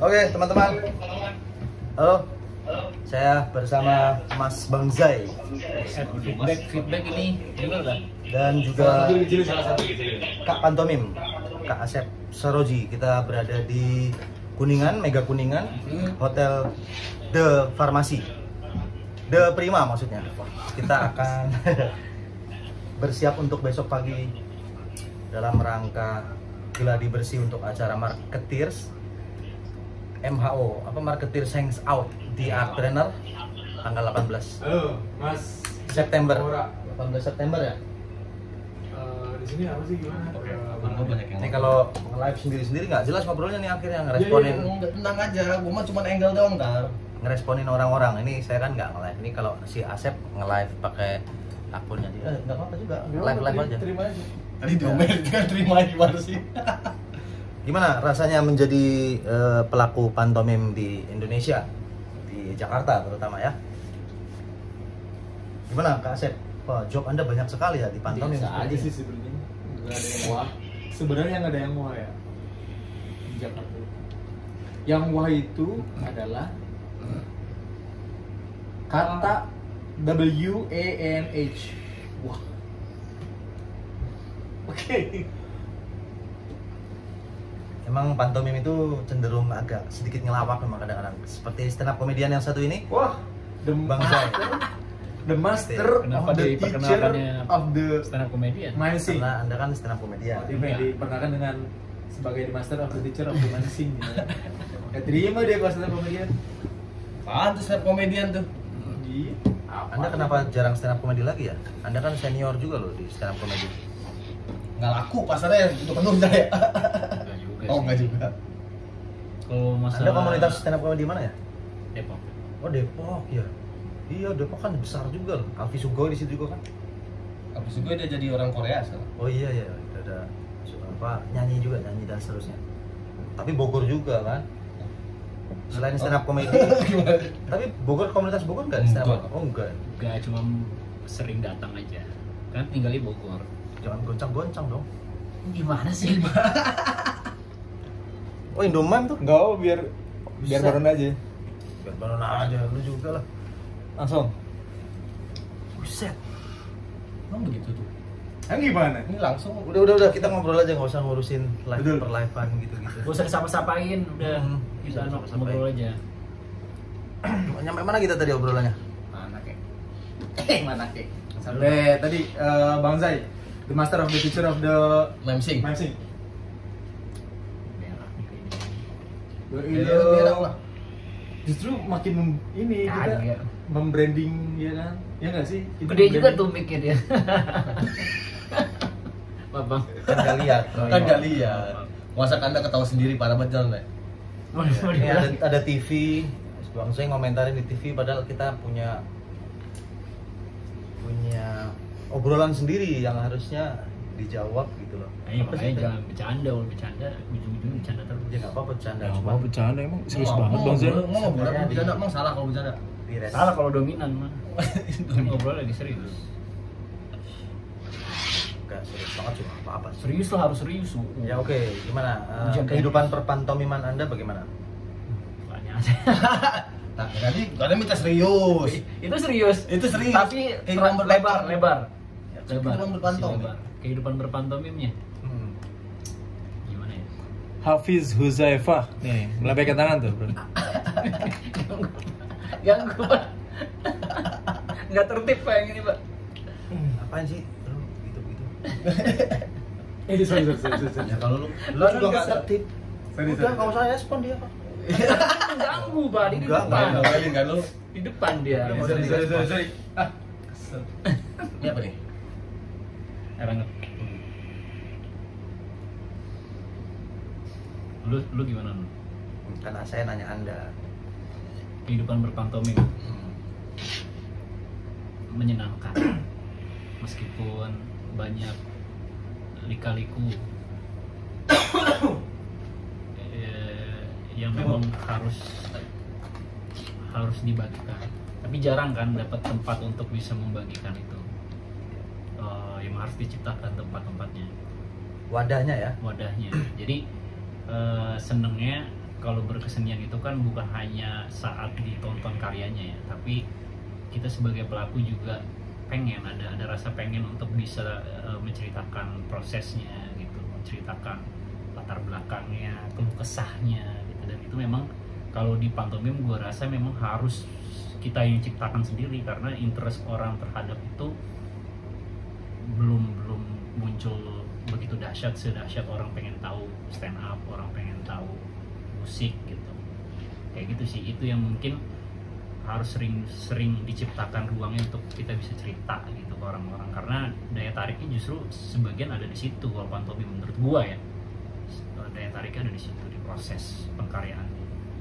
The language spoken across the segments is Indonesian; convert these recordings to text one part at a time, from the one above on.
Oke, teman-teman. Halo. Saya bersama Mas Bang Zai. Feedback ini gimana? Dan juga Kak Pantomim, Kak Asep Saroji. Kita berada di Kuningan, Mega Kuningan, Hotel The Farmasi, The Prima maksudnya. Kita akan bersiap untuk besok pagi dalam rangka geladi bersih untuk acara Marketeers MHO, Marketeers Hangs Out di Art Trainer tanggal 18 Halo, Mas September. Ora. 18 September ya. Di sini apa sih gimana? Ini kalau live sendiri-sendiri nggak jelas ngobrolnya nih akhirnya ngeresponin. Tenang aja, gua mah cuma angle doang kan. Ngeresponin orang-orang. Ini saya kan nggak nge-live. Ini kalau si Asep nge-live pakai akunnya dia nggak apa-apa juga. Live aja. Terima aja. Tadi diomelin kan terima gimana sih? Gimana rasanya menjadi pelaku pantomim di Indonesia, di Jakarta terutama ya? Gimana Kak Asep? Wah, job Anda banyak sekali ya di pantomim. Biasa aja sih sebenarnya. Nggak ada yang wah. Sebenarnya nggak ada yang wah ya di Jakarta. Yang wah itu adalah kata WANH. Wah. Oke. Emang pantomim itu cenderung agak sedikit ngelawak memang kadang-kadang. Seperti stand up komedian yang satu ini, Wah, Bang Zai. the master Kenapa of the teacher diperkenalkannya of the stand up comedian? dancing. Karena Anda kan stand up komedian. Diperkenalkan dengan sebagai the master of the teacher of the dancing. Ya terima dia kalau stand up comedian. Apaan tuh stand up comedian tuh? Iya. Anda kenapa jarang stand up komedi lagi ya? Anda kan senior juga loh di stand up komedi. Nggak laku pasarnya itu penuh saya. Enggak juga Oh sih. nggak juga. Kalau masalah Anda komunitas stand up komedi mana ya? Depok. Oh Depok ya. Iya Depok kan besar juga loh. Alfi Sugoi di situ juga kan. Habis itu dia jadi orang Korea sekarang. Oh iya ya, ada nyanyi juga, nyanyi dan seterusnya. Tapi Bogor juga kan. Selain stand up komedi, tapi Bogor komunitas Bogor nggak stand up? Enggak. Oh enggak. Enggak, cuma sering datang aja. Kan tinggal di Bogor. Jangan goncang-goncang dong. Gimana sih? Oh Indomime tuh? Enggak, biar Bisa. baron aja. Biar baru aja, lu juga lah. Langsung. Buset. Emang begitu tuh. Gimana? Ini langsung Udah kita ngobrol aja, nggak usah ngurusin live Betul. per livean gitu-gitu. Gak usah disapa-sapain, udah Bisa kita disapa-sapain. ngobrol aja. Nyampe mana kita tadi obrolannya? mana kek? Mana kek? Sampai tadi Bang Zai, the master of the teacher of the Memsing. dancing. Merah nih kayaknya. Berak lah. Justru makin ini kita Kagak. membranding ya kan? Ya nggak sih? Kita Gede juga membranding. tuh mic-nya dia. Apa bang? Kan nggak lihat. Kan nggak lihat. Masa Anda ketawa sendiri pada betul nih? Ini ada TV. Bang saya ngomentarin di TV, padahal kita punya obrolan sendiri yang harusnya dijawab gitu loh. Ayo Apa sih makanya itu? jangan bercanda, kalau bercanda ujung-ujungnya bercanda terus. Ya nggak apa-apa bercanda, Ya, cuma mau bercanda emang serius Mau- banget mau Bang Zai. ngobrol- Mau ngobrol Sebenarnya bercanda, di- emang salah kalau bercanda. dires. Salah kalau dominan mah. Ngobrol lagi serius. Nggak serius banget cuma apa-apa. Serius lah, harus serius. Ya oke, gimana Ujian kehidupan teknis. perpantomiman Anda bagaimana? Banyak aja. Nah, tadi kalian minta serius. Itu serius. Itu serius. Tapi Kehidupan lebar. berpantomim. Lebar. Kehidupan berpantomim. Lebar. Kehidupan berpantomimnya. Hmm. Gimana ya? Hafiz Huzaifah nih, melambaikan tangan tuh, Bro. Yang gue nggak tertib pak yang ini pak. Apaan sih? Lu gitu-gitu. Sorry. Ya kalau lu Lu juga nggak tertib. Sorry, Udah nggak usah respon dia pak. Ganggu pak, di Enggak, depan. enggak. ngomelin kan lu. Di depan dia. Sorry. Ah, Ini apa nih? Banget. Lu gimana lu? Karena saya nanya Anda. Kehidupan berpantomim menyenangkan meskipun banyak lika-liku yang memang harus dibagikan, tapi jarang kan dapat tempat untuk bisa membagikan itu. Yang harus diciptakan tempat-tempatnya, Wadahnya ya. wadahnya. Jadi senengnya kalau berkesenian itu kan bukan hanya saat ditonton karyanya ya, tapi kita sebagai pelaku juga pengen ada rasa pengen untuk bisa menceritakan prosesnya gitu, menceritakan latar belakangnya, keluh kesahnya gitu. Dan itu memang kalau di pantomim gue rasa memang harus kita yang ciptakan sendiri, karena interest orang terhadap itu belum muncul begitu dahsyat sedahsyat orang pengen tahu stand up, orang pengen tahu musik gitu. Kayak gitu sih, itu yang mungkin harus sering diciptakan ruangnya untuk kita bisa cerita gitu ke orang-orang, karena daya tariknya justru sebagian ada di situ. Kalau pantomim menurut gua ya, daya tariknya ada di situ, di proses pengkaryaan.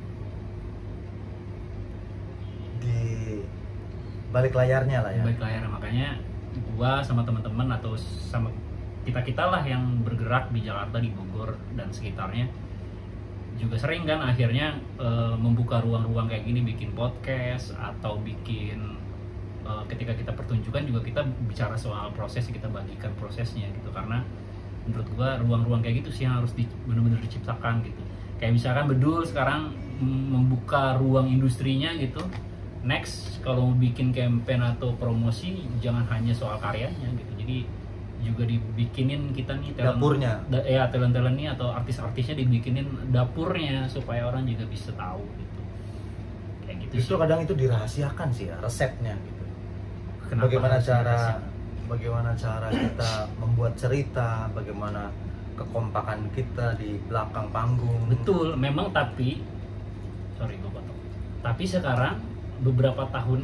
Di balik layarnya lah ya. Balik layar, makanya gua sama teman-teman atau sama kita lah yang bergerak di Jakarta, di Bogor dan sekitarnya juga sering kan akhirnya membuka ruang-ruang kayak gini, bikin podcast atau bikin ketika kita pertunjukan juga kita bicara soal proses, kita bagikan prosesnya gitu. Karena menurut gua ruang-ruang kayak gitu sih yang harus benar-benar diciptakan gitu. Kayak misalkan Bedul sekarang membuka ruang industrinya gitu. Next kalau mau bikin campaign atau promosi jangan hanya soal karyanya gitu. Jadi juga dibikinin kita nih dapurnya. Talent nih atau artis-artisnya dibikinin dapurnya supaya orang juga bisa tahu gitu. Kayak gitu. Justru sih. kadang itu dirahasiakan sih ya, resepnya gitu. Kenapa Bagaimana cara kita membuat cerita, bagaimana kekompakan kita di belakang panggung. Betul, memang tapi sorry gue potong. Tapi sekarang beberapa tahun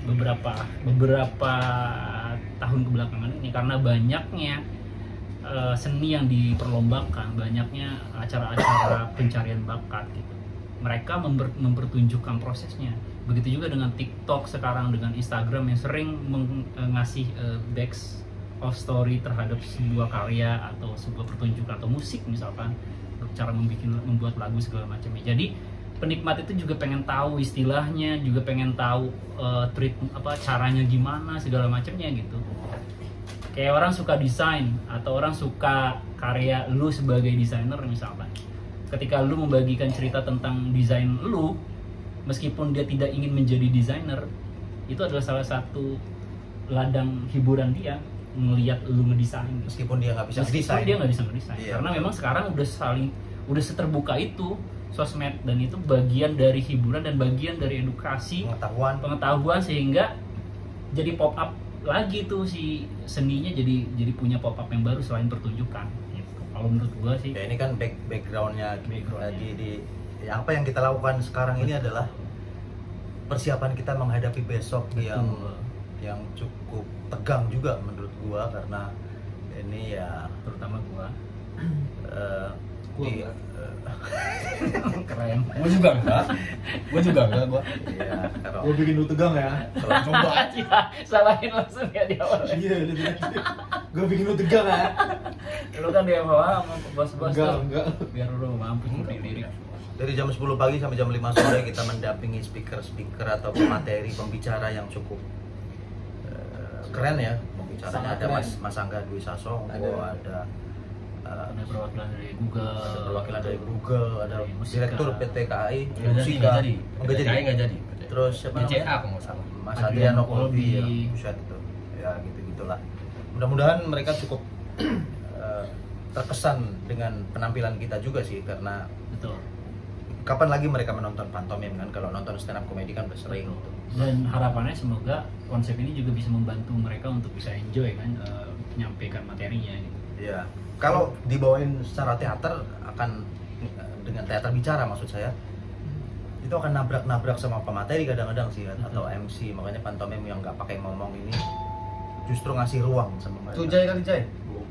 tahun kebelakangan ini karena banyaknya seni yang diperlombakan, banyaknya acara-acara pencarian bakat gitu. Mereka mempertunjukkan prosesnya. Begitu juga dengan TikTok sekarang, dengan Instagram yang sering ngasih back of story terhadap sebuah karya atau sebuah pertunjukan atau musik misalkan, cara membuat lagu segala macamnya. Jadi penikmat itu juga pengen tahu istilahnya, juga pengen tahu caranya gimana segala macamnya gitu. Kayak orang suka desain atau orang suka karya lu sebagai desainer misalkan. Ketika lu membagikan cerita tentang desain lu, meskipun dia tidak ingin menjadi desainer, itu adalah salah satu ladang hiburan dia melihat lu ngedesain. Meskipun dia nggak bisa ngedesain. Iya, karena memang sekarang udah seterbuka itu sosmed, dan itu bagian dari hiburan dan bagian dari edukasi, pengetahuan sehingga jadi pop up lagi tuh si seninya, jadi punya pop up yang baru selain pertunjukan. Gitu. Kalau menurut gua sih. Ya ini kan backgroundnya di apa yang kita lakukan sekarang ini adalah persiapan kita menghadapi besok yang cukup tegang juga menurut gua, karena ini ya terutama gua. Keren. Gue juga enggak. Iya, Gue bikin lu tegang ya. Coba. Salahin langsung ya di awal. Iya, gue bikin lu tegang ya. Lu kan di awal sama bos-bos tuh. Enggak. Biar lu mampu berdiri. dari jam 10 pagi sampai jam 5 sore kita mendampingi speaker atau pemateri pembicara yang cukup keren ya pembicaranya. Ada Mas Angga Dwi Sasongko, ada perwakilan dari Google, ada direktur PT KAI, nggak jadi. Terus siapa DCA kalau nggak salah, Mas Adriano Kolbi, ya, buset itu, ya gitulah. Mudah-mudahan mereka cukup terkesan dengan penampilan kita juga sih, karena betul. Kapan lagi mereka menonton pantomim kan? Kalau nonton stand up comedy kan udah sering. Dan harapannya semoga konsep ini juga bisa membantu mereka untuk bisa enjoy kan, menyampaikan materinya gitu. Iya. Kalau dibawain secara teater akan dengan teater bicara maksud saya, itu akan nabrak sama pemateri kadang-kadang sih kan, atau MC. Makanya pantomim yang nggak pakai ngomong ini justru ngasih ruang sama mereka. Tuh Jai kali Jai.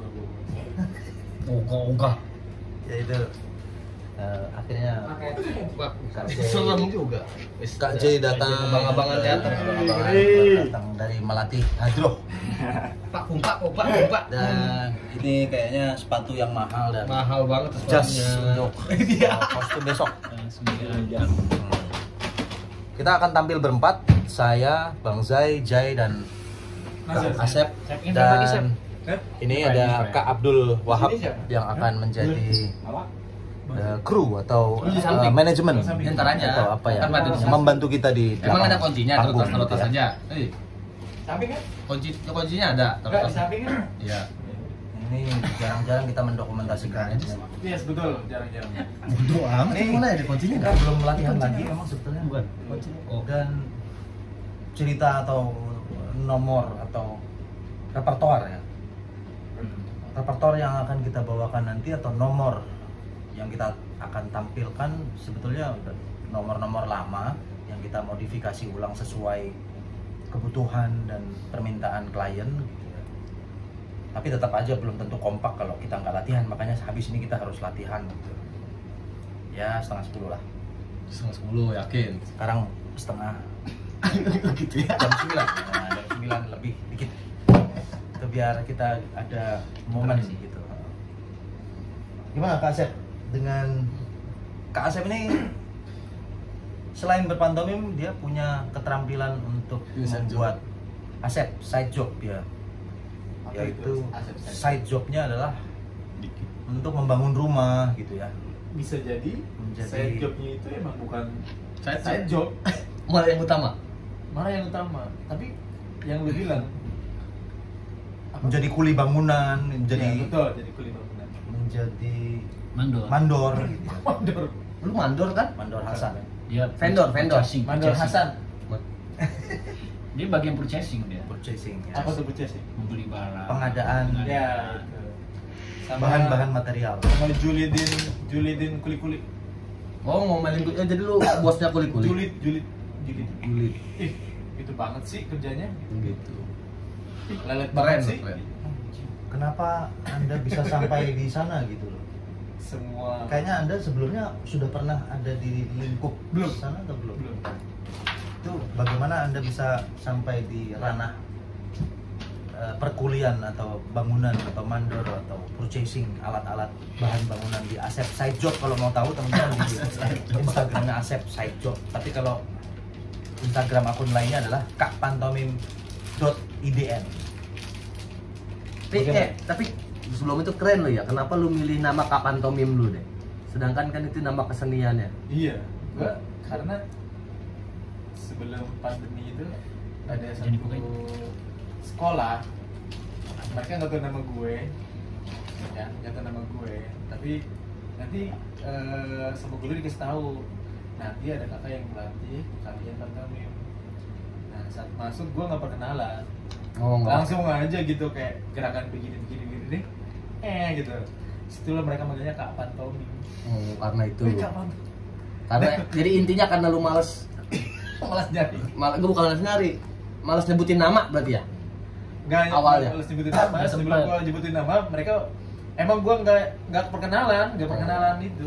Ogah. Ya itu akhirnya serem juga. Kak J datang, abang-abangan teater. Datang dari Melatih Hadroh. Pak kumpak. Dan ini kayaknya sepatu yang mahal dan Mahal banget jas sepatunya. untuk kostum besok. Semoga Kita akan tampil berempat, saya, Bang Zai, Jai, dan Kak Asep. Dan ini ada Kak Abdul Wahab yang akan menjadi kru atau Kru di samping. manajemen Di antaranya. atau apa ya Kan ada di yang membantu kita di Emang ada belakang kuncinya, panggung taruh tas gitu ya. saja. Samping kan? Kuncinya ada, taruh Enggak, di tas. samping kan? Iya. Ini jarang-jarang kita mendokumentasikan. Yes, betul, jarang-jarang. Bodoh amat, Ini mana ada kuncinya? Kita belum latihan lagi memang sebetulnya Bukan. Kuncinya. Oh. dan cerita atau nomor atau repertoar ya, repertoar yang akan kita bawakan nanti atau nomor yang kita akan tampilkan sebetulnya udah nomor-nomor lama yang kita modifikasi ulang sesuai kebutuhan dan permintaan klien gitu ya. Tapi tetap aja belum tentu kompak kalau kita nggak latihan, makanya habis ini kita harus latihan gitu. Ya 9:30 lah, 9:30 yakin. sekarang setengah Gitu ya. jam 9, nah, jam 9 lebih dikit itu biar kita ada momen sih gitu. Gimana Kak Asep? Dengan Kak Asep ini selain berpantomim dia punya keterampilan untuk Bisa membuat Asep side job ya, Apa yaitu itu? Asep side side jobnya adalah untuk membangun rumah gitu ya. Bisa jadi Menjadi- side jobnya itu emang bukan Side side job, Malah yang utama. malah yang utama. Tapi yang lu bilang apa? Menjadi kuli bangunan, menjadi Ya, betul, jadi kuli bangunan. menjadi Mandor. mandor gitu ya. Mandor. Lu mandor kan? Mandor Hasan. Dia Vendor. purchasing, Mandor purchasing. Hasan. Dia bagian purchasing dia. Purchasing ya. Apa tuh purchasing? Membeli barang. Pengadaan. Ya, itu. Sama Bahan-bahan material. sama julidin kuli-kuli. Oh, ngomelin kulit. Jadi lu bosnya kulit-kulit. Julid. Kulit. Ih, itu banget sih kerjanya. Gitu. Ih, lelet Keren, banget sih. keren. Kenapa Anda bisa sampai di sana gitu loh? Semua Kayaknya Anda sebelumnya sudah pernah ada di lingkup Belum. sana atau belum? belum. Itu bagaimana Anda bisa sampai di ranah perkulian atau bangunan atau mandor atau purchasing alat-alat bahan bangunan di Asep Side Job? Kalau mau tahu teman-teman di Instagramnya Asep Side Job. Tapi kalau Instagram akun lainnya adalah kakpantomim.idn. Tapi sebelum itu keren lo ya. Kenapa lu milih nama Kak Pantomim lu deh? Sedangkan kan itu nama keseniannya. Iya, gua karena sebelum pandemi itu ada Jadi satu bukan. sekolah, mereka nggak tahu nama gue, ya nggak tahu nama gue, tapi nanti sama guru dikasih tahu, nanti ada kakak yang melatih kalian pantomim. Nah saat masuk gue nggak perkenalan, Oh, langsung aja gitu kayak gerakan begini gitu. Situlah mereka manggilnya Kak Pantomim. Oh, karena itu. Kak Pantomim. Karena jadi intinya karena lu males Malas jadi. gue bukan males nyari. Males nyebutin nama berarti ya? Nggak Awalnya. harus nyebutin nama, Nggak sebelum sempet. gua nyebutin nama, mereka emang gua nggak perkenalan itu.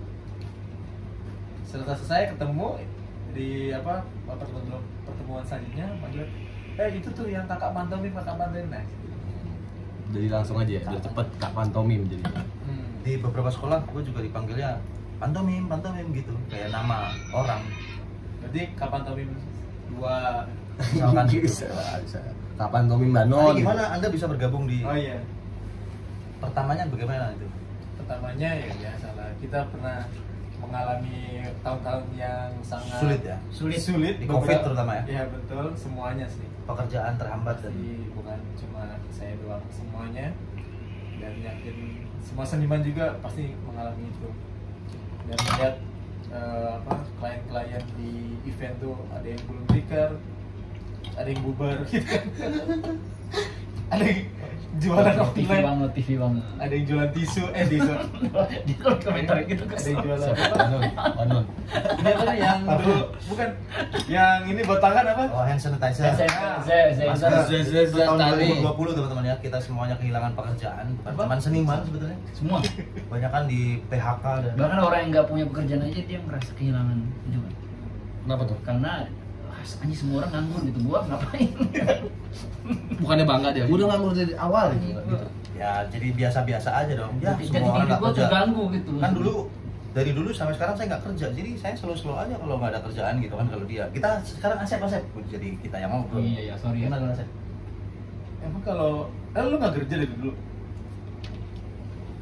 Setelah selesai ketemu di pertemuan selanjutnya, manggil, itu tuh yang kakak pantomim. Nah, Jadi langsung aja ya, biar cepet Kak Pantomim jadi. Di beberapa sekolah gue juga dipanggilnya pantomim gitu, kayak nama orang. Berarti kak pantomim 2. Misalkan gitu. Bisa. Kak Pantomim Nah, Banon. gimana Anda bisa bergabung di Oh iya. pertamanya bagaimana itu? Pertamanya ya biasalah, kita pernah mengalami tahun-tahun yang sangat Sulit ya? Sulit Di Covid terutama ya? Iya betul, semuanya sih. Pekerjaan terhambat dan Jadi bukan cuma saya doang, semuanya. Dan yakin semua seniman juga pasti mengalami itu. Dan melihat klien-klien di event tuh ada yang belum tikar, ada yang bubar gitu kan. Ada yang jualan TV online, banget, TV banget. ada yang jualan tisu, tisu. Di kolom komentar gitu Ada yang jualan Banon. ini apa yang dulu bukan yang ini buat tangan apa? oh, hand sanitizer. Saya Tahun tadi. 2020 teman-teman ya, kita semuanya kehilangan pekerjaan, bukan cuma seniman sebetulnya. Semua. Banyak kan di PHK dan Bahkan orang yang nggak punya pekerjaan aja dia merasa kehilangan juga. Kenapa tuh? Karena anjing semua orang nganggur gitu, gua ngapain? Bukannya bangga dia. Gua udah nganggur dari awal gitu. ya jadi biasa-biasa aja dong. Ya, Jadi semua orang diri nggak gua kerja. terganggu gitu. Kan dulu dari dulu sampai sekarang saya nggak kerja, jadi saya slow aja kalau nggak ada kerjaan gitu kan. Kalau dia, kita sekarang Asep, jadi kita yang ngobrol. Iya, sorry ya. Gimana Asep? Emang kalau lu nggak kerja dari dulu?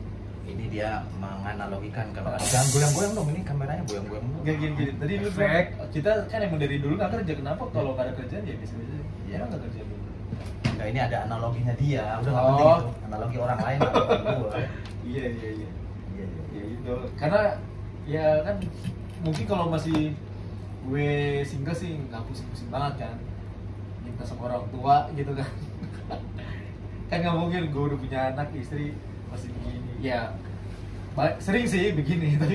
Ini dia menganalogikan kalau jangan goyang-goyang dong, ini kameranya goyang-goyang dong. Gini. Tadi lu bilang, kita kan emang dari dulu nggak kerja, kenapa kalau nggak ada kerjaan ya bisa-bisa. Iya. Emang nggak kerja dulu. Nah, ini ada analoginya dia, udah nggak Oh. penting itu. Analogi orang lain analogi gua. Iya. Iya, iya. Ya itu. Karena ya kan mungkin kalau masih gue single sih nggak pusing-pusing banget kan. Minta sama orang tua gitu kan. Kan nggak mungkin gue udah punya anak, istri masih begini. Ya sering sih begini tapi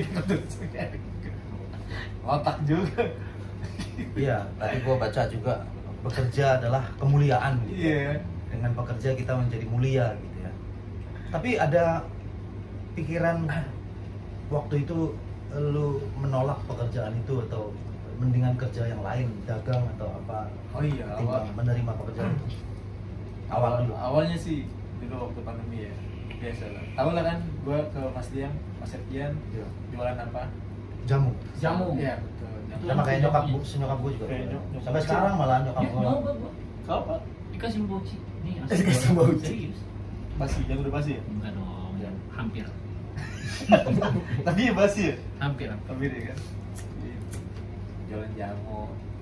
otak juga. Iya, tadi gua baca juga bekerja adalah kemuliaan gitu. Iya. Dengan bekerja kita menjadi mulia gitu ya. Tapi ada pikiran waktu itu lu menolak pekerjaan itu atau mendingan kerja yang lain, dagang atau apa? Oh iya, Ketimbang menerima pekerjaan itu. Awal dulu. Awalnya sih dulu waktu pandemi ya. Biasa lah. Tahu lah kan gua ke Mas Diam, Mas Septian Iya. jualan apa? Jamu. Jamu. Iya, betul. Sama kayak nyokap gua juga. Kayak nyokap. Sampai sekarang malah nyokap Ya, gua. mau. Apa? Dikasih bauci. Nih, Dikasih bauci. Serius. Basi, yang udah basi ya? Enggak dong, hampir. Tapi ya basi ya? Hampir. Hampir ya kan? Jualan jamu.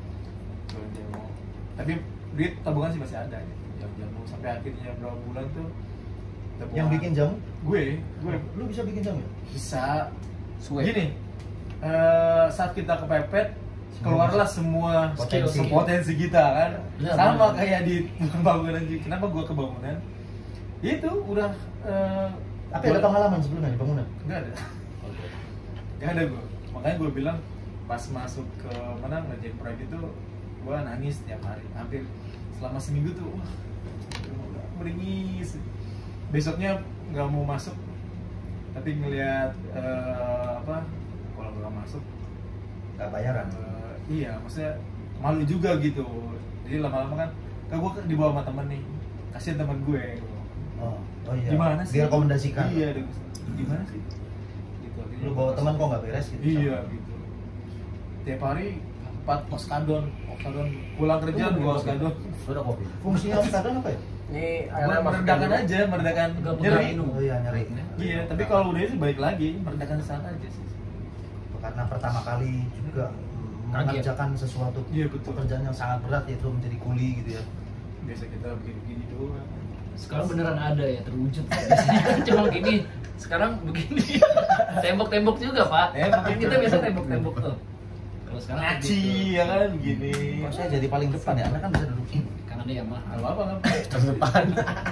Tapi duit tabungan sih masih ada gitu. Jamu sampai akhirnya berapa bulan tuh tabungan. Yang bikin jamu? Gue Lu bisa bikin jamu ya? bisa. Sweet. Gini, saat kita kepepet keluarlah semua Potensi. potensi kita kan. Ya, Sama benar. kayak di bangunan. Kenapa gua ke bangunan? Itu udah Tapi ada pengalaman sebelumnya di bangunan? Enggak ada. Enggak ada gua. Makanya gua bilang pas masuk ke mana ngerjain proyek itu gua nangis tiap hari. Hampir selama seminggu tuh wah meringis. Besoknya nggak mau masuk tapi ngelihat kalau nggak masuk Gak bayaran? iya maksudnya malu juga gitu. Jadi lama-lama kan gue dibawa sama temen nih, kasihan temen gue. Oh iya. Gimana sih? Direkomendasikan. Iya, gimana sih? Gitu. Lu bawa teman kok nggak beres gitu? Iya gitu. Tiap hari 4 oskadon, pulang kerja 2 oskadon. Udah kopi. Fungsinya oskadon apa ya? Ini Meredakan aja, meredakan Nggak nyeri. pegang minum. Oh iya, nyeri. Iya, tapi kalau udah itu balik lagi, meredakan saat aja sih. Karena pertama kali juga Kaget. mengerjakan sesuatu Iya, betul. pekerjaan yang sangat berat, yaitu menjadi kuli gitu ya. Biasa kita begini-begini doang. Sekarang beneran ada ya, terwujud. Biasanya kan cuma gini, sekarang begini. Tembok-tembok juga, Pak. Tembok. Kita biasa tembok-tembok tuh. Kalau sekarang Ngaci gitu. ya kan begini. Kok saya jadi paling depan ya? Anda kan bisa duduk sini. Karena dia yang mahal. Kalau apa kan? terdepan.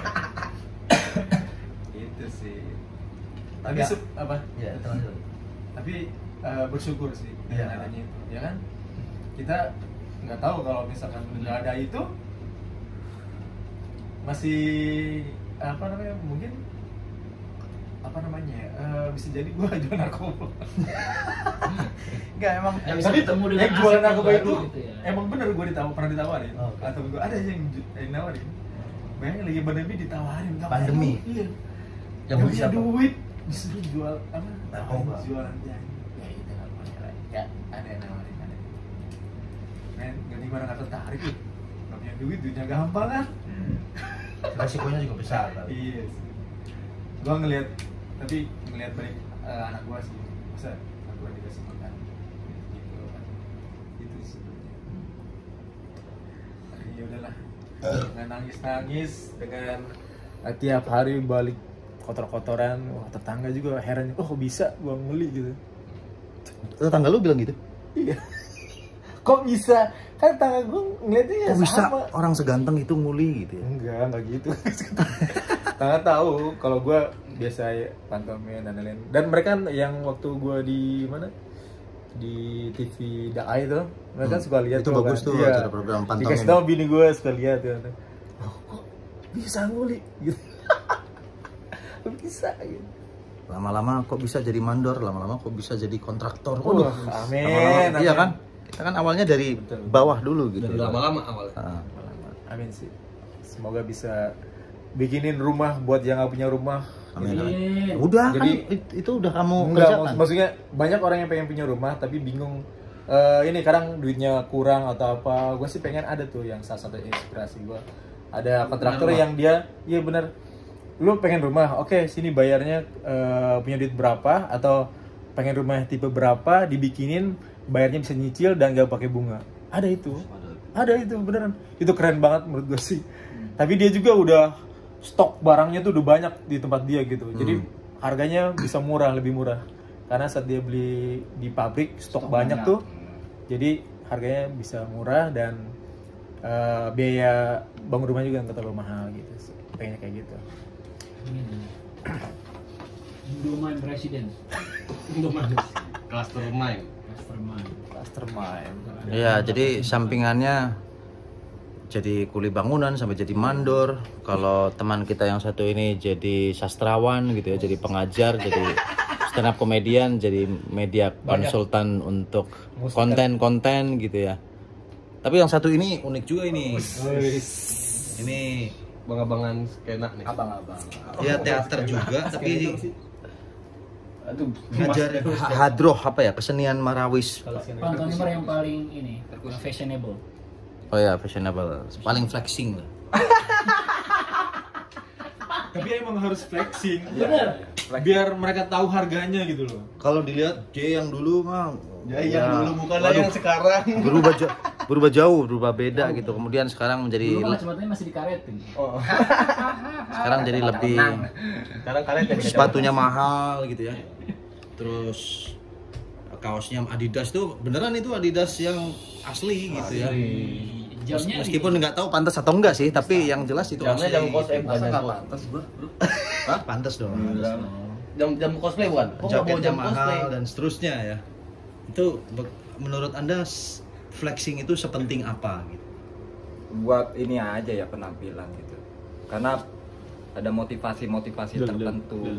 Itu sih. Tapi Ya. apa? Ya, terus. Tapi bersyukur sih dengan Iya. adanya itu, ya kan? Kita nggak tahu kalau misalkan nggak ada itu masih apa namanya mungkin apa namanya bisa jadi gua jual narkoba. Enggak, emang Ya, bisa Tapi ketemu dengan yang jualan aset narkoba yang itu baru gitu ya. emang bener gua pernah ditawarin. Oh, oke. Atau gua ada aja yang nawarin. Bayangin lagi pandemi ditawarin. Pandemi? Iya. Yang Yang bisa punya duit disuruh jual apa? Narkoba. Jualan jalan. Ya itu namanya lah. Ya ada yang nawarin ada. Men, gak gimana nggak tertarik lu? Gak punya duit, duitnya gampang kan? resikonya juga besar kali. Iya sih. Gua ngelihat tapi ngelihat balik anak gua sih. Masa anak gua dikasih makan gitu kan. Itu sebenarnya. Ya udahlah. Dengan nangis-nangis dengan tiap hari balik kotor-kotoran, wah tetangga juga heran, oh kok bisa gua ngeli gitu. Tetangga lu bilang gitu? Iya. Kok bisa? Kan tetangga gua ngeliatnya ya Kok bisa sama. orang seganteng itu nguli gitu ya? Enggak gitu. Tetangga tahu kalau gua biasa ya pantomin dan lain-lain. Dan mereka yang waktu gua di mana? Di TV Daai itu, mereka suka lihat Itu gua bagus kan. tuh Iya. acara program pantomin. Dikasih tahu bini gua suka lihat ya. Oh, kok bisa nguli gitu. Kok bisa gitu. Lama-lama kok bisa jadi mandor, lama-lama kok bisa jadi kontraktor. Waduh, Waduh, amin, lama-lama- Iya amin. kan? Kita kan awalnya dari Betul. bawah dulu gitu. Dari lama-lama awalnya. Ah. Amin sih. Semoga bisa bikinin rumah buat yang nggak punya rumah. Amin. Gitu. Amin. Udah Jadi- kan itu udah kamu Enggak, kerjakan. maksudnya banyak orang yang pengen punya rumah tapi bingung. Ini kadang duitnya kurang atau apa. Gue sih pengen ada tuh yang salah satu inspirasi gue. Ada kontraktor Rumah. yang dia, iya benar, lu pengen rumah, oke sini bayarnya punya duit berapa, atau pengen rumah tipe berapa, dibikinin, bayarnya bisa nyicil dan gak pakai bunga. Ada itu beneran. Itu keren banget menurut gue sih. Tapi dia juga udah stok barangnya tuh udah banyak di tempat dia gitu. Jadi harganya bisa murah, lebih murah. Karena saat dia beli di pabrik stok banyak tuh. Jadi harganya bisa murah dan biaya bangun rumah juga nggak terlalu mahal gitu. Pengennya kayak gitu. Indomine Presiden. Clustermind. Mastermind. Iya, jadi sampingannya jadi kuli bangunan sampai jadi mandor. Kalau teman kita yang satu ini jadi sastrawan gitu ya, jadi pengajar, jadi stand up komedian, jadi media konsultan untuk konten-konten gitu ya. Tapi yang satu ini unik juga ini. Ini Abang-abangan skena nih. Abang-abang. ya teater juga, tapi Aduh, ngajar hadroh apa ya, kesenian Marawis. Pantomime yang paling ini fashionable. Oh ya, fashionable, paling flexing lah. Tapi emang harus flexing. Bener. Biar mereka tahu harganya gitu loh. Kalau dilihat J yang dulu mah bukan yang sekarang. berubah jauh, berubah beda gitu. Kemudian sekarang menjadi Dulu kacamatanya masih dikaretin. sekarang jadi lebih Sekarang kalian jadi sepatunya mahal gitu ya. Terus kaosnya Adidas tuh beneran itu Adidas yang asli gitu ya. Jamnya Meskipun nggak tahu pantas atau enggak sih, tapi yang jelas itu jamnya asli. jam cosplay bukan Masa jam nggak cosplay. pantas gua? Hah? Pantas dong. Jam cosplay bukan? Kok nggak bawa Jaketnya jam cosplay? mahal dan seterusnya ya. Itu menurut Anda flexing itu sepenting apa gitu? Buat ini aja ya, penampilan gitu. Karena ada motivasi-motivasi tertentu.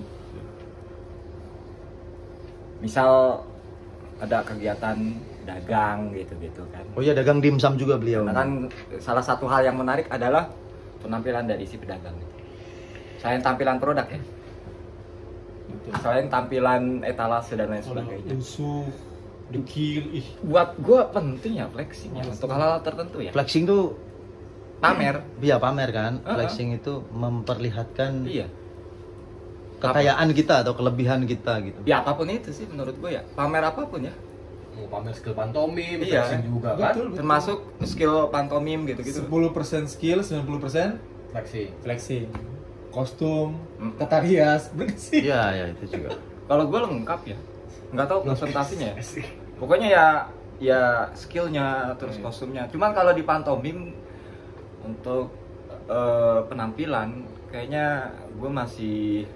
Misal ada kegiatan dagang gitu-gitu kan. Oh iya, dagang dimsum juga beliau. Nah kan salah satu hal yang menarik adalah penampilan dari si pedagang. Selain tampilan produk ya. Selain tampilan etalase dan lain sebagainya. Usuh, dekil, ih. Buat gua penting ya flexing ya, untuk hal-hal tertentu ya. Flexing tuh Pamer. iya pamer kan. Uh-uh. Flexing itu memperlihatkan Iya. kekayaan kita atau kelebihan kita gitu. Ya apapun itu sih menurut gua ya. Pamer apapun ya. Mau pamer skill pantomim, Iya. flexing juga kan? Betul. Termasuk skill pantomim gitu-gitu. 10% skill, 90% Flexing. flexing. Kostum, tata rias, bener sih. Iya, ya itu juga. Kalau gue lengkap ya, nggak tahu presentasinya ya. Pokoknya ya skillnya terus kostumnya. Cuman kalau di pantomim untuk penampilan kayaknya gue masih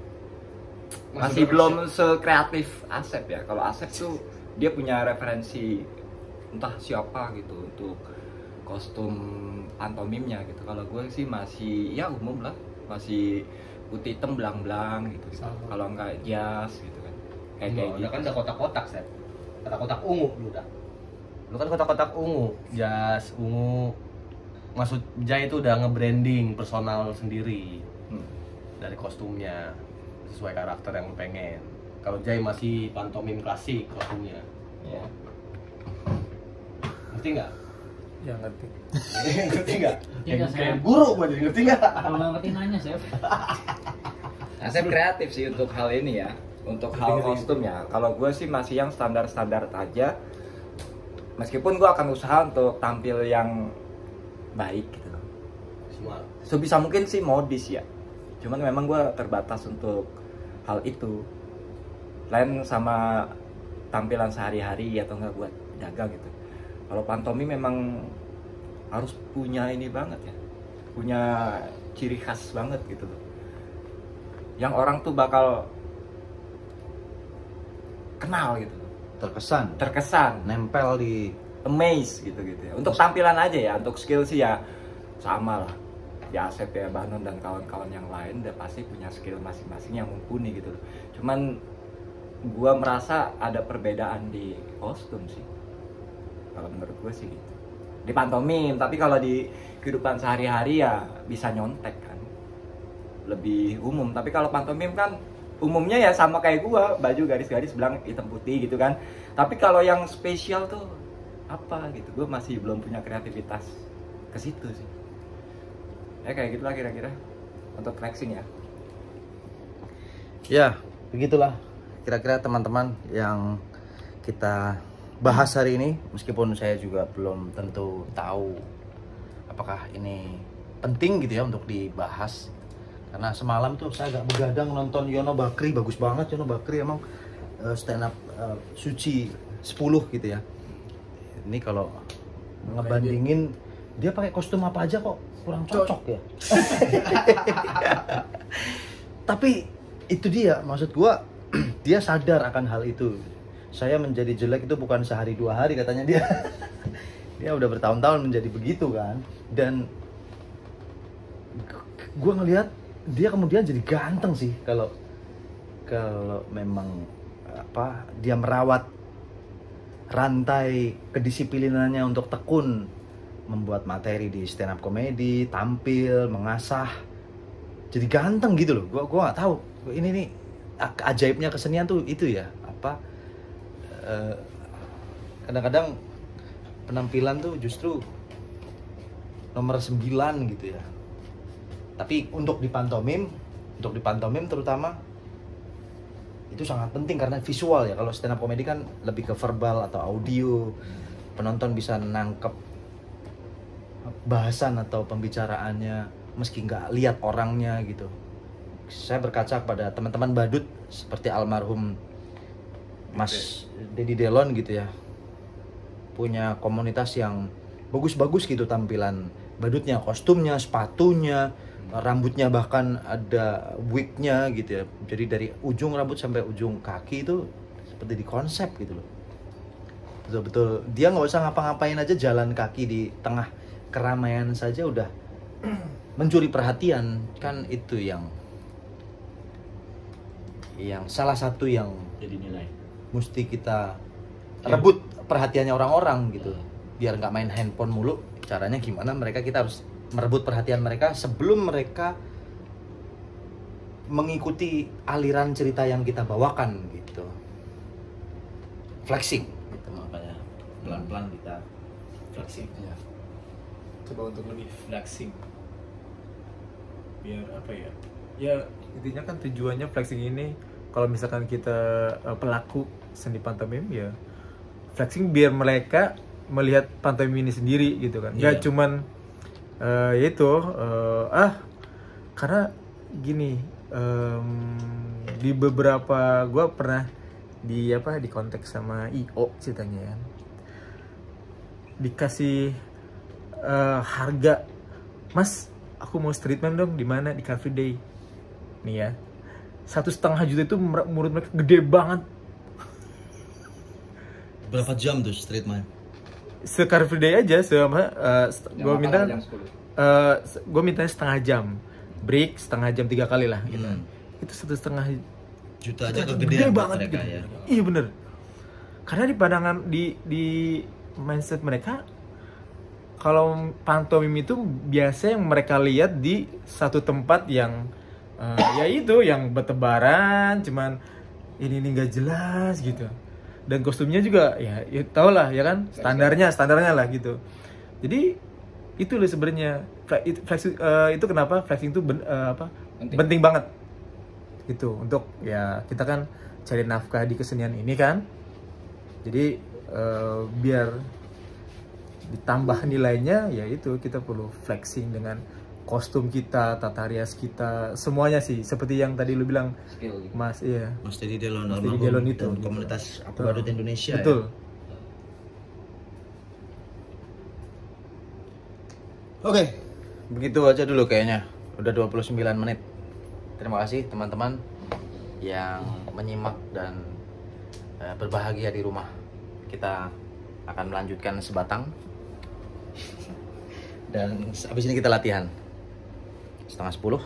belum sekreatif Asep ya. Kalau Asep tuh dia punya referensi entah siapa gitu untuk kostum pantomimnya gitu. Kalau gue sih masih ya umum lah, masih putih hitam belang-belang gitu. Kalau enggak jas gitu kan. Kayak Udah gitu. kan udah kotak-kotak, Sep. Kotak-kotak ungu lu udah. Lu kan kotak-kotak ungu, jas ungu. Maksud Jai itu udah nge-branding personal sendiri dari kostumnya sesuai karakter yang lu pengen. Kalau Jai masih pantomim klasik kostumnya. Ya. Ngerti nggak? Ya ngerti. Ngerti nggak? Ngerti nggak, Kayak Sep? guru gua jadi ngerti nggak? Kalau nggak ngerti nanya, Chef. Asep kreatif sih untuk hal ini ya. Untuk hal kostum ya. Kalau gue sih masih yang standar-standar aja. Meskipun gue akan usaha untuk tampil yang baik gitu. Semua. Sebisa mungkin sih modis ya. Cuman memang gue terbatas untuk hal itu. Lain sama tampilan sehari-hari atau enggak buat dagang gitu. Kalau pantomim memang harus punya ini banget ya. Punya ciri khas banget gitu loh. Yang orang tuh bakal kenal gitu. Terkesan, nempel di amaze gitu ya. Untuk tampilan aja ya, untuk skill sih ya sama lah. Ya Asep ya, Banon dan kawan-kawan yang lain udah pasti punya skill masing-masing yang mumpuni gitu. Cuman gua merasa ada perbedaan di kostum sih. Kalau menurut gue sih gitu. Di pantomim, tapi kalau di kehidupan sehari-hari ya bisa nyontek kan. Lebih umum, tapi kalau pantomim kan umumnya ya sama kayak gua, baju garis-garis belang hitam putih gitu kan. Tapi kalau yang spesial tuh apa gitu, gua masih belum punya kreativitas ke situ sih. Ya kayak gitulah kira-kira untuk flexing ya. Ya, begitulah kira-kira teman-teman yang kita bahas hari ini. Meskipun saya juga belum tentu tahu apakah ini penting gitu ya untuk dibahas. Karena semalam tuh saya agak begadang nonton Yono Bakri, bagus banget Yono Bakri, emang stand up suci 10 gitu ya. Ini kalau ngebandingin dia pakai kostum apa aja kok kurang cocok ya. Tapi itu dia, maksud gua dia sadar akan hal itu. Saya menjadi jelek itu bukan sehari 2 hari katanya dia. Dia udah bertahun-tahun menjadi begitu kan. Dan gua ngelihat dia kemudian jadi ganteng sih kalau memang apa dia merawat rantai kedisiplinannya untuk tekun membuat materi di stand up comedy, tampil, mengasah, jadi ganteng gitu loh. Gua nggak tahu ini nih ajaibnya kesenian tuh itu ya apa kadang-kadang penampilan tuh justru nomor 9 gitu ya. Tapi untuk di pantomim terutama itu sangat penting karena visual ya. Kalau stand up comedy kan lebih ke verbal atau audio, penonton bisa nangkep bahasan atau pembicaraannya meski nggak lihat orangnya gitu. Saya berkaca pada teman-teman badut seperti almarhum Mas Dedi Delon gitu ya, punya komunitas yang bagus-bagus gitu tampilan badutnya, kostumnya, sepatunya, rambutnya, bahkan ada wignya gitu ya. Jadi dari ujung rambut sampai ujung kaki itu seperti di konsep gitu loh. Betul-betul dia nggak usah ngapa-ngapain aja, jalan kaki di tengah keramaian saja udah mencuri perhatian. Kan itu yang salah satu yang Jadi nilai. mesti kita rebut perhatiannya orang-orang gitu. Biar nggak main handphone mulu. Caranya gimana kita harus merebut perhatian mereka sebelum mereka mengikuti aliran cerita yang kita bawakan gitu. Flexing gitu, makanya pelan-pelan kita flexing ya. Coba untuk lebih flexing, biar apa ya, ya intinya kan tujuannya flexing ini kalau misalkan kita pelaku seni pantomim ya flexing biar mereka melihat pantomim ini sendiri gitu kan. Nggak cuman karena gini, di beberapa gue pernah di konteks sama IO ceritanya ya, dikasih harga, Mas aku mau treatment dong, di mana? Di Cafe Day nih ya, 1,5 juta itu menurut mereka gede banget. Berapa jam tuh treatment? Se-Car Free Day aja gue mintanya setengah jam, break setengah jam 3 kali lah gitu. Itu 1,5 juta aja gede banget gitu. Ya. Iya bener, karena di pandangan di mindset mereka kalau pantomim itu biasa yang mereka lihat di satu tempat yang ya itu yang bertebaran, cuman ini nggak jelas gitu. Dan kostumnya juga ya tau lah ya kan, standarnya lah gitu. Jadi itu loh sebenarnya itu kenapa flexing itu penting banget gitu untuk ya kita kan cari nafkah di kesenian ini kan. Jadi biar ditambah nilainya ya itu kita perlu flexing dengan kostum kita, tata rias kita, semuanya sih seperti yang tadi lu bilang Skill gitu. Mas, iya. Mas Dedi Delon, Itu komunitas Aku Badut Indonesia. Betul. Ya? Oke, begitu aja dulu kayaknya. Udah 29 menit. Terima kasih teman-teman yang menyimak dan berbahagia di rumah. Kita akan melanjutkan sebatang. Dan habis ini kita latihan 9:30.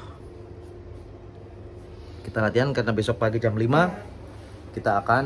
Kita latihan karena besok pagi jam 5 kita akan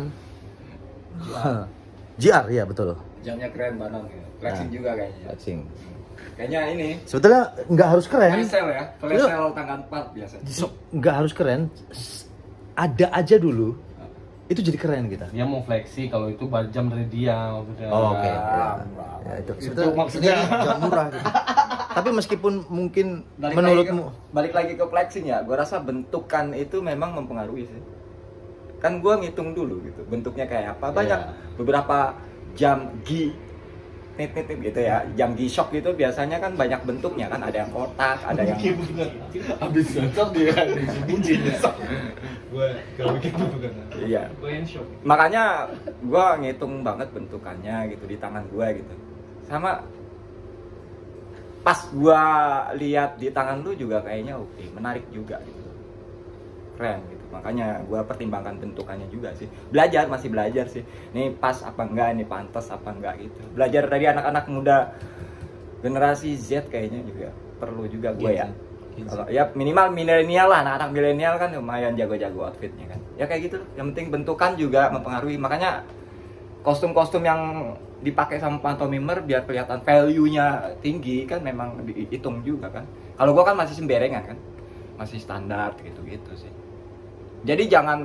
JR, ya betul. Jamnya keren banget, flexing juga kayaknya. Flexing. Kayaknya ini Sebetulnya nggak harus keren. Flexel ya, flexel tanggal 4 biasanya. Nggak harus keren. Ada aja dulu. Itu jadi keren kita. Dia mau fleksi kalau itu jam dari dia maksudnya. Oh, oke. Ya. Ya, itu Itu maksudnya jam murah gitu. Tapi meskipun mungkin balik menurutmu balik lagi ke flexing ya, gue rasa bentukan itu memang mempengaruhi sih. Kan gue ngitung dulu gitu, bentuknya kayak apa. Banyak beberapa jam nit gitu ya, jam G-Shock gitu biasanya kan banyak bentuknya kan, ada yang kotak, ada yang Habis cocok dia disebutin ya. Gue kalau bikin itu kan. iya. Makanya gue ngitung banget bentukannya gitu di tangan gue gitu. Sama pas gue lihat di tangan lu juga kayaknya oke, menarik juga gitu, keren gitu. Makanya gue pertimbangkan bentukannya juga sih. Masih belajar sih. Ini pas apa enggak, ini pantas apa enggak gitu. Belajar dari anak-anak muda generasi Z kayaknya juga perlu juga gue ya. Kalau ya minimal milenial lah, anak-anak milenial kan lumayan jago-jago outfitnya kan. Ya kayak gitu. Yang penting bentukan juga mempengaruhi. Makanya kostum-kostum yang dipakai sama pantomimer biar kelihatan value-nya tinggi kan memang dihitung juga kan. Kalau gue kan masih semberengan kan, masih standar gitu-gitu sih. Jadi jangan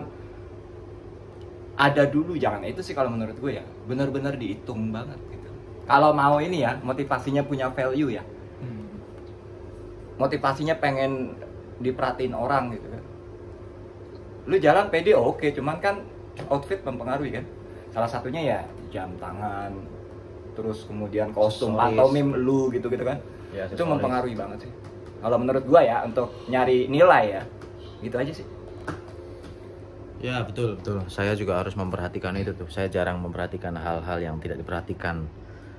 ada dulu, jangan itu sih kalau menurut gue ya, benar-benar dihitung banget gitu. Kalau mau ini ya, motivasinya punya value ya, motivasinya pengen diperhatiin orang gitu kan. Lu jalan pede oke, cuman kan outfit mempengaruhi kan. Salah satunya ya jam tangan, terus kemudian kostum pantomim lu gitu kan. Ya, itu mempengaruhi banget sih. Kalau menurut gua ya untuk nyari nilai ya, gitu aja sih. ya betul. Saya juga harus memperhatikan itu tuh. Saya jarang memperhatikan hal-hal yang tidak diperhatikan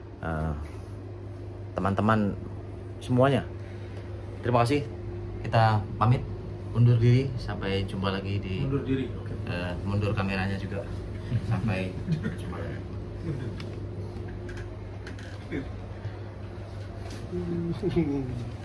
teman-teman semuanya. Terima kasih. Kita pamit, undur diri, sampai jumpa lagi di Mundur diri. Oke. mundur kameranya juga. Sampai jumpa lagi.